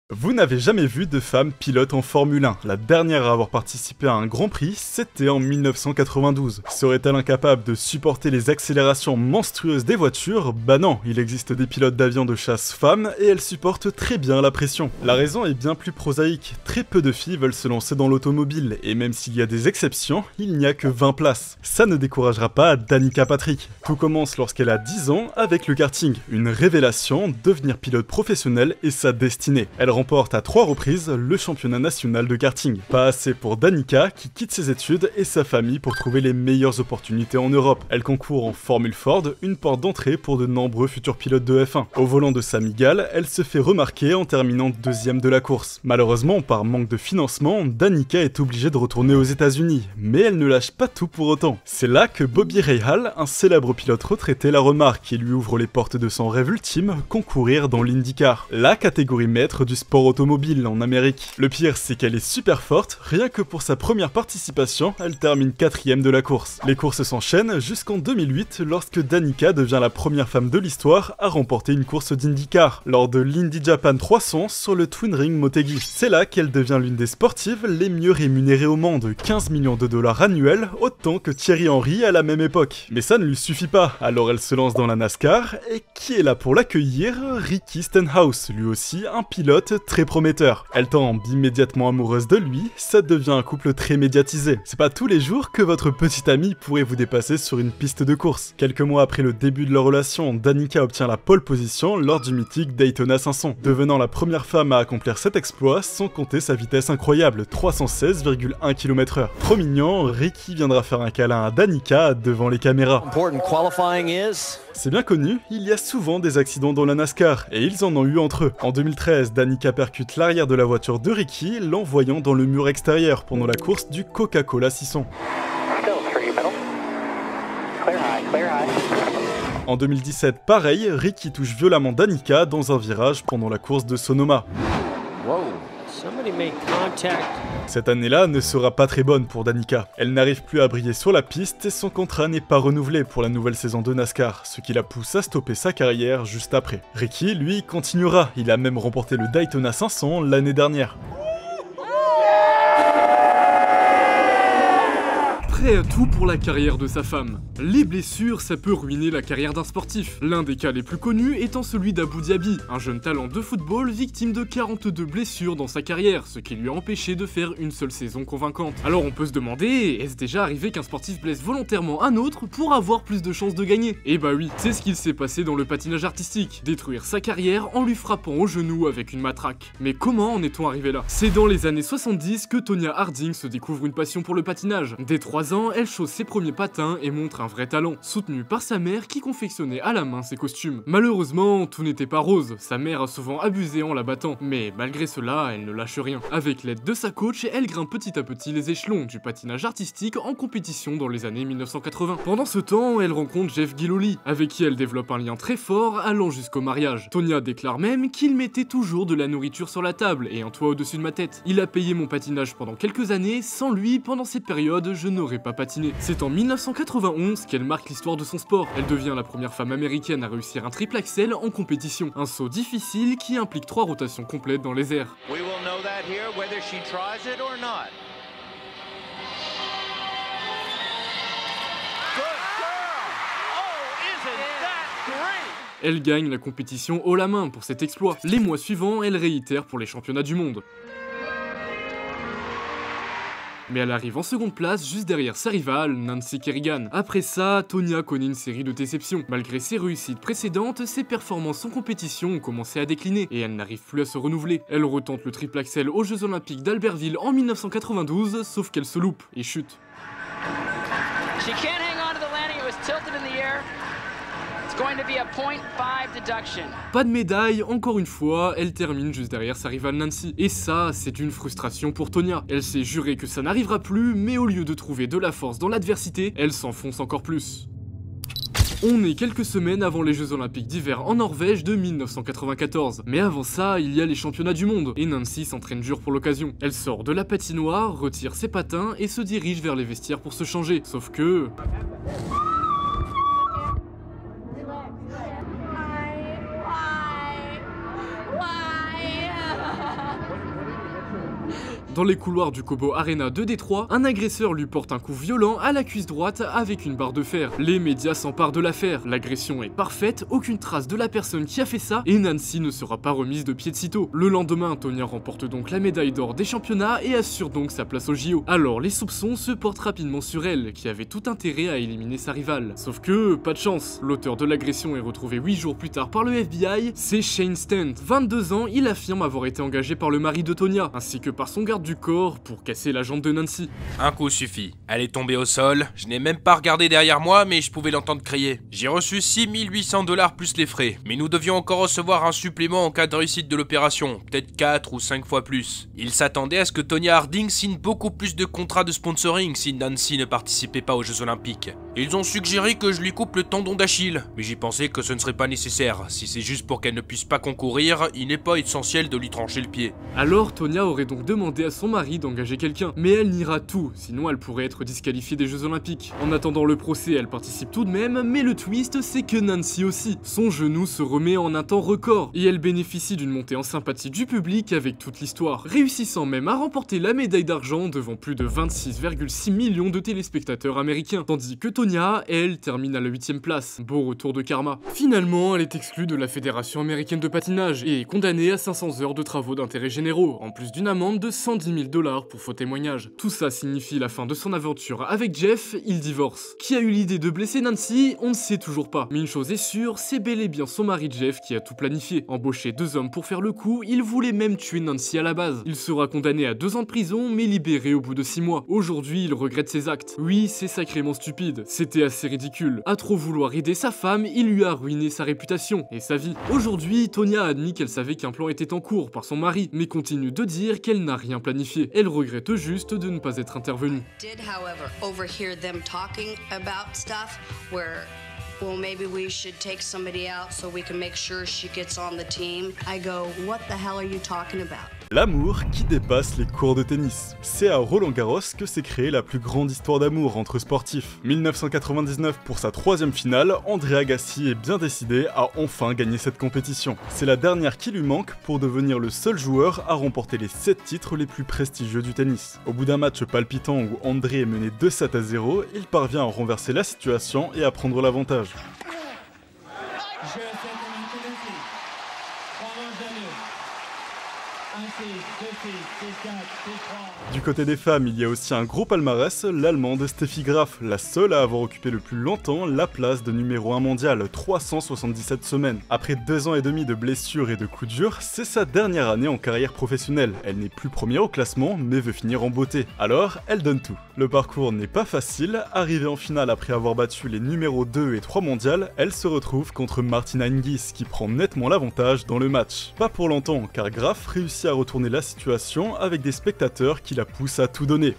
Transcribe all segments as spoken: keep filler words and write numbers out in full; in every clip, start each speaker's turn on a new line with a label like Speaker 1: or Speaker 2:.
Speaker 1: Vous n'avez jamais vu de femme pilote en Formule un. La dernière à avoir participé à un Grand Prix, c'était en mille neuf cent quatre-vingt-douze. Serait-elle incapable de supporter les accélérations monstrueuses des voitures? Bah non, il existe des pilotes d'avions de chasse femmes et elles supportent très bien la pression. La raison est bien plus prosaïque. Très peu de filles veulent se lancer dans l'automobile et même s'il y a des exceptions, il n'y a que vingt places. Ça ne découragera pas Danica Patrick. Tout commence lorsqu'elle a dix ans avec le karting. Une révélation, devenir pilote professionnel est sa destinée. Elle remporte à trois reprises le championnat national de karting. Pas assez pour Danica qui quitte ses études et sa famille pour trouver les meilleures opportunités en Europe. Elle concourt en Formule Ford, une porte d'entrée pour de nombreux futurs pilotes de F un. Au volant de sa Mygale, elle se fait remarquer en terminant deuxième de la course. Malheureusement, par manque de financement, Danica est obligée de retourner aux États-Unis, mais elle ne lâche pas tout pour autant. C'est là que Bobby Rahal, un célèbre pilote retraité, la remarque et lui ouvre les portes de son rêve ultime, concourir dans l'IndyCar, la catégorie maître du sport automobile en Amérique. Le pire, c'est qu'elle est super forte, rien que pour sa première participation, elle termine quatrième de la course. Les courses s'enchaînent jusqu'en deux mille huit, lorsque Danica devient la première femme de l'histoire à remporter une course d'IndyCar, lors de l'Indy Japan trois cents sur le Twin Ring Motegi. C'est là qu'elle devient l'une des sportives les mieux rémunérées au monde, quinze millions de dollars annuels, autant que Thierry Henry à la même époque. Mais ça ne lui suffit pas, alors elle se lance dans la NASCAR, et qui est là pour l'accueillir? Ricky Stenhouse, lui aussi un pilote très prometteur. Elle tombe immédiatement amoureuse de lui, ça devient un couple très médiatisé. C'est pas tous les jours que votre petite amie pourrait vous dépasser sur une piste de course. Quelques mois après le début de leur relation, Danica obtient la pole position lors du mythique Daytona cinq cents, devenant la première femme à accomplir cet exploit sans compter sa vitesse incroyable, trois cent seize virgule un kilomètres heure. Trop mignon, Ricky viendra faire un câlin à Danica devant les caméras. C'est bien connu, il y a souvent des accidents dans la NASCAR, et ils en ont eu entre eux. En deux mille treize, Danica percute l'arrière de la voiture de Ricky, l'envoyant dans le mur extérieur pendant la course du Coca-Cola six cents. En deux mille dix-sept, pareil, Ricky touche violemment Danica dans un virage pendant la course de Sonoma. Cette année-là ne sera pas très bonne pour Danica. Elle n'arrive plus à briller sur la piste et son contrat n'est pas renouvelé pour la nouvelle saison de NASCAR, ce qui la pousse à stopper sa carrière juste après. Ricky, lui, continuera, il a même remporté le Daytona cinq cents l'année dernière.
Speaker 2: Prêt à tout pour la carrière de sa femme. Les blessures, ça peut ruiner la carrière d'un sportif. L'un des cas les plus connus étant celui d'Abou Diaby, un jeune talent de football victime de quarante-deux blessures dans sa carrière, ce qui lui a empêché de faire une seule saison convaincante. Alors on peut se demander, est-ce déjà arrivé qu'un sportif blesse volontairement un autre pour avoir plus de chances de gagner? Eh bah oui, c'est ce qu'il s'est passé dans le patinage artistique, détruire sa carrière en lui frappant au genou avec une matraque. Mais comment en est-on arrivé là? C'est dans les années soixante-dix que Tonya Harding se découvre une passion pour le patinage. Dès trois ans, elle chausse ses premiers patins et montre un vrai talent, soutenue par sa mère qui confectionnait à la main ses costumes. Malheureusement, tout n'était pas rose, sa mère a souvent abusé en la battant, mais malgré cela, elle ne lâche rien. Avec l'aide de sa coach, elle grimpe petit à petit les échelons du patinage artistique en compétition dans les années mille neuf cent quatre-vingts. Pendant ce temps, elle rencontre Jeff Gillooly, avec qui elle développe un lien très fort allant jusqu'au mariage. Tonya déclare même qu'il mettait toujours de la nourriture sur la table et un toit au-dessus de ma tête. Il a payé mon patinage pendant quelques années, sans lui, pendant cette période, je n'aurais pas patiné. C'est en mille neuf cent quatre-vingt-onze qu'elle marque l'histoire de son sport. Elle devient la première femme américaine à réussir un triple axel en compétition. Un saut difficile qui implique trois rotations complètes dans les airs. Elle gagne la compétition haut la main pour cet exploit. Les mois suivants, elle réitère pour les championnats du monde. Mais elle arrive en seconde place juste derrière sa rivale, Nancy Kerrigan. Après ça, Tonya connaît une série de déceptions. Malgré ses réussites précédentes, ses performances en compétition ont commencé à décliner et elle n'arrive plus à se renouveler. Elle retente le triple axel aux Jeux Olympiques d'Albertville en mille neuf cent quatre-vingt-douze, sauf qu'elle se loupe et chute. Pas de médaille, encore une fois, elle termine juste derrière sa rivale Nancy. Et ça, c'est une frustration pour Tonya. Elle s'est juré que ça n'arrivera plus, mais au lieu de trouver de la force dans l'adversité, elle s'enfonce encore plus. On est quelques semaines avant les Jeux Olympiques d'hiver en Norvège de mille neuf cent quatre-vingt-quatorze. Mais avant ça, il y a les championnats du monde, et Nancy s'entraîne dur pour l'occasion. Elle sort de la patinoire, retire ses patins et se dirige vers les vestiaires pour se changer. Sauf que... Dans les couloirs du Cobo Arena de Détroit, un agresseur lui porte un coup violent à la cuisse droite avec une barre de fer. Les médias s'emparent de l'affaire, l'agression est parfaite, aucune trace de la personne qui a fait ça et Nancy ne sera pas remise de pied de sitôt. Le lendemain, Tonya remporte donc la médaille d'or des championnats et assure donc sa place au J O. Alors les soupçons se portent rapidement sur elle, qui avait tout intérêt à éliminer sa rivale. Sauf que, pas de chance, l'auteur de l'agression est retrouvé huit jours plus tard par le F B I, c'est Shane Stent. vingt-deux ans, il affirme avoir été engagé par le mari de Tonya, ainsi que par son garde du corps pour casser la jambe de Nancy.
Speaker 3: Un coup suffit. Elle est tombée au sol, je n'ai même pas regardé derrière moi, mais je pouvais l'entendre crier. J'ai reçu six mille huit cents dollars plus les frais, mais nous devions encore recevoir un supplément en cas de réussite de l'opération, peut-être quatre ou cinq fois plus. Il s'attendait à ce que Tonya Harding signe beaucoup plus de contrats de sponsoring si Nancy ne participait pas aux Jeux Olympiques. Ils ont suggéré que je lui coupe le tendon d'Achille, mais j'ai pensé que ce ne serait pas nécessaire. Si c'est juste pour qu'elle ne puisse pas concourir, il n'est pas essentiel de lui trancher le pied.
Speaker 2: Alors Tonya aurait donc demandé à son mari d'engager quelqu'un, mais elle niera tout, sinon elle pourrait être disqualifiée des Jeux Olympiques. En attendant le procès, elle participe tout de même, mais le twist c'est que Nancy aussi. Son genou se remet en un temps record, et elle bénéficie d'une montée en sympathie du public avec toute l'histoire, réussissant même à remporter la médaille d'argent devant plus de vingt-six virgule six millions de téléspectateurs américains, tandis que Tonya, elle, termine à la huitième place. Beau retour de karma. Finalement, elle est exclue de la Fédération américaine de patinage et est condamnée à cinq cents heures de travaux d'intérêt généraux, en plus d'une amende de cent dix mille dollars pour faux témoignage. Tout ça signifie la fin de son aventure avec Jeff, il divorce. Qui a eu l'idée de blesser Nancy, on ne sait toujours pas. Mais une chose est sûre, c'est bel et bien son mari Jeff qui a tout planifié. Embauché deux hommes pour faire le coup, il voulait même tuer Nancy à la base. Il sera condamné à deux ans de prison, mais libéré au bout de six mois. Aujourd'hui, il regrette ses actes. Oui, c'est sacrément stupide. C'était assez ridicule. À trop vouloir aider sa femme, il lui a ruiné sa réputation et sa vie. Aujourd'hui, Tonya a admis qu'elle savait qu'un plan était en cours par son mari, mais continue de dire qu'elle n'a rien planifié. Elle regrette juste de ne pas être intervenue.
Speaker 4: Did, however, overhear them talking about stuff where, well, maybe we should take somebody out so we can make sure she gets on the team. I go, what the hell are you talking about?
Speaker 1: L'amour qui dépasse les cours de tennis. C'est à Roland-Garros que s'est créée la plus grande histoire d'amour entre sportifs. mille neuf cent quatre-vingt-dix-neuf pour sa troisième finale, André Agassi est bien décidé à enfin gagner cette compétition. C'est la dernière qui lui manque pour devenir le seul joueur à remporter les sept titres les plus prestigieux du tennis. Au bout d'un match palpitant où André est mené deux sept à zéro, il parvient à renverser la situation et à prendre l'avantage. Du côté des femmes, il y a aussi un gros palmarès, l'allemande Steffi Graf, la seule à avoir occupé le plus longtemps la place de numéro un mondial, trois cent soixante-dix-sept semaines. Après deux ans et demi de blessures et de coups durs, c'est sa dernière année en carrière professionnelle. Elle n'est plus première au classement, mais veut finir en beauté. Alors, elle donne tout. Le parcours n'est pas facile, arrivée en finale après avoir battu les numéros deux et trois mondiales, elle se retrouve contre Martina Hingis qui prend nettement l'avantage dans le match. Pas pour longtemps, car Graf réussit à retourner la situation avec des spectateurs qui la poussent à tout donner.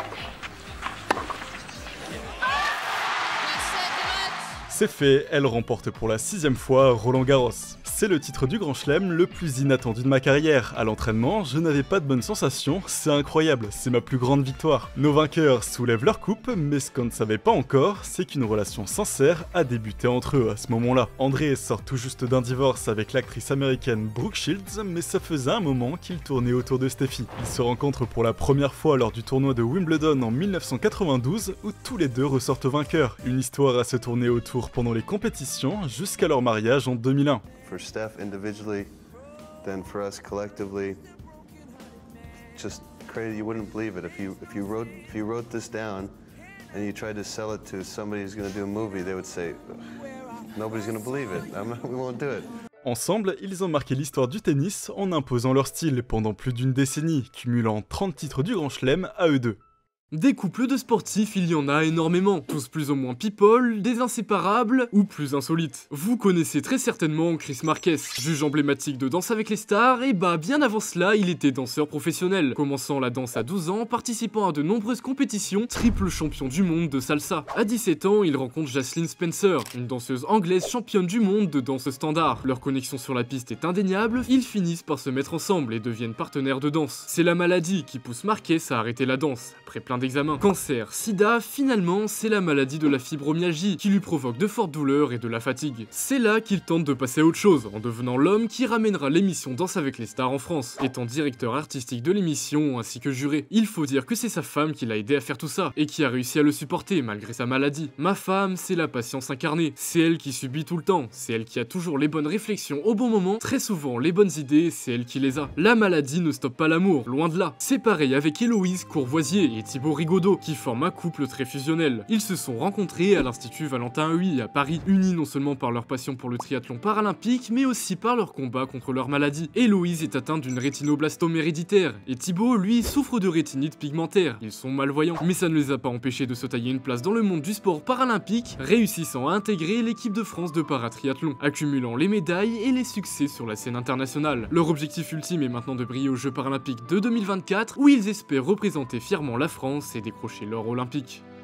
Speaker 1: C'est fait, elle remporte pour la sixième fois Roland-Garros. C'est le titre du Grand Chelem le plus inattendu de ma carrière. À l'entraînement, je n'avais pas de bonnes sensations, c'est incroyable, c'est ma plus grande victoire. Nos vainqueurs soulèvent leur coupe, mais ce qu'on ne savait pas encore, c'est qu'une relation sincère a débuté entre eux à ce moment-là. André sort tout juste d'un divorce avec l'actrice américaine Brooke Shields, mais ça faisait un moment qu'il tournait autour de Steffi. Ils se rencontrent pour la première fois lors du tournoi de Wimbledon en mille neuf cent quatre-vingt-douze, où tous les deux ressortent vainqueurs. Une histoire à se tourner autour pendant les compétitions, jusqu'à leur mariage en deux mille un.
Speaker 5: For Steph individually, then for us collectively, just crazy. You wouldn't believe it if you if you wrote if you wrote this down and you tried to sell it to somebody who's going to do a movie, they would say nobody's going to believe it. I'm not, we won't do it.
Speaker 1: Ensemble, ils ont marqué l'histoire du tennis en imposant leur style pendant plus d'une décennie, cumulant trente titres du Grand Chelem à eux deux.
Speaker 2: Des couples de sportifs, il y en a énormément, tous plus ou moins people, des inséparables ou plus insolites. Vous connaissez très certainement Chris Marquez, juge emblématique de Danse avec les stars, et bah bien avant cela, il était danseur professionnel, commençant la danse à douze ans, participant à de nombreuses compétitions, triple champion du monde de salsa. À dix-sept ans, il rencontre Jocelyn Spencer, une danseuse anglaise championne du monde de danse standard. Leur connexion sur la piste est indéniable, ils finissent par se mettre ensemble et deviennent partenaires de danse. C'est la maladie qui pousse Marquez à arrêter la danse. Après plein fin d'examen. Cancer, sida, finalement, c'est la maladie de la fibromyalgie qui lui provoque de fortes douleurs et de la fatigue. C'est là qu'il tente de passer à autre chose, en devenant l'homme qui ramènera l'émission Danse avec les stars en France, étant directeur artistique de l'émission ainsi que juré. Il faut dire que c'est sa femme qui l'a aidé à faire tout ça, et qui a réussi à le supporter malgré sa maladie. Ma femme, c'est la patience incarnée, c'est elle qui subit tout le temps, c'est elle qui a toujours les bonnes réflexions au bon moment, très souvent les bonnes idées, c'est elle qui les a. La maladie ne stoppe pas l'amour, loin de là. C'est pareil avec Héloïse Courvoisier et Thibaut Rigaudot, qui forment un couple très fusionnel. Ils se sont rencontrés à l'Institut Valentin Huy à Paris, unis non seulement par leur passion pour le triathlon paralympique, mais aussi par leur combat contre leur maladie. Héloïse est atteinte d'une rétinoblastome héréditaire, et Thibaut, lui, souffre de rétinite pigmentaire. Ils sont malvoyants, mais ça ne les a pas empêchés de se tailler une place dans le monde du sport paralympique, réussissant à intégrer l'équipe de France de paratriathlon, accumulant les médailles et les succès sur la scène internationale. Leur objectif ultime est maintenant de briller aux Jeux paralympiques de deux mille vingt-quatre, où ils espèrent représenter fièrement la France et décrocher l'or olympique.